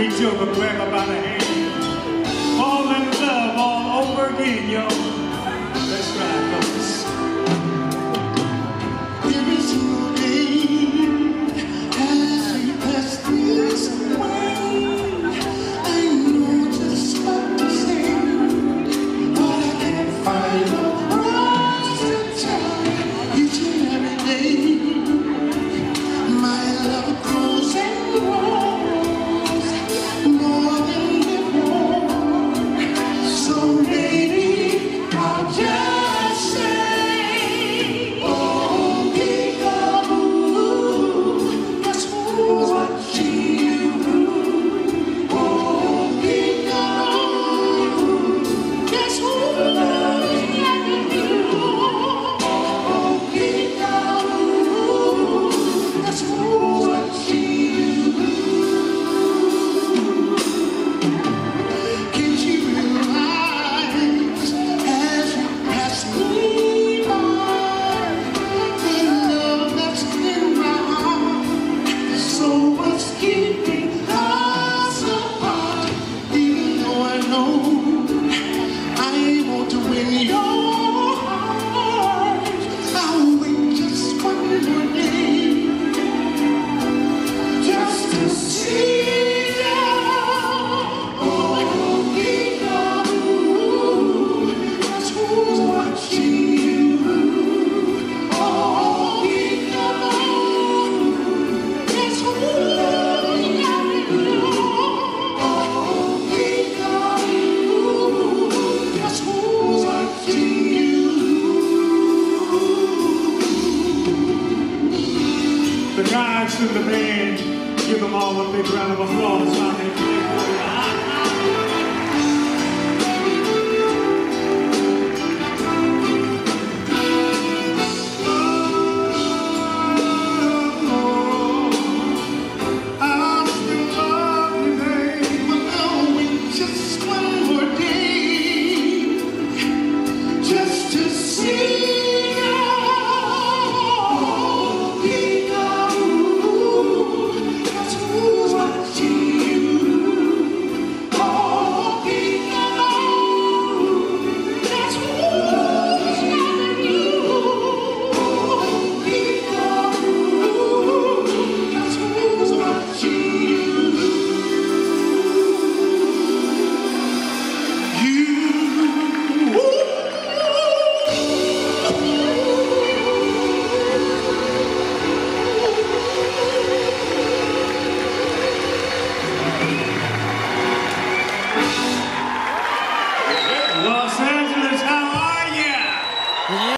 reach over, grab her by the hand. Fall in love all over again, yo. Let's ride, folks. Every single day as we pass this way, I know just what to say, but I can't find the words to tell. Each and every day, my love grows and grows more than before. So maybe I'll just say, oh, peekaboo, guess who's watching you? Oh, peekaboo, guess who's looking at you? Oh, peekaboo, guess who's watching you? Can't you realize as you pass me by the love that's in my heart? So what's keeping us apart? Even though I know I want to win your heart, I'll wait just one more day just to see you. Oh, peekaboo, guess who's watching you? Oh, peekaboo, guess who's looking at you? Oh, peekaboo, guess who's watching you? The guys in the band, give them all a big round of applause while they play for you. I still love you, babe, but I'll wait just one more day just to see you. Oh, peekaboo, that's who's watching you. Oh, peekaboo, that's who's looking at you. Oh, peekaboo, that's who's watching Los Angeles, how are ya?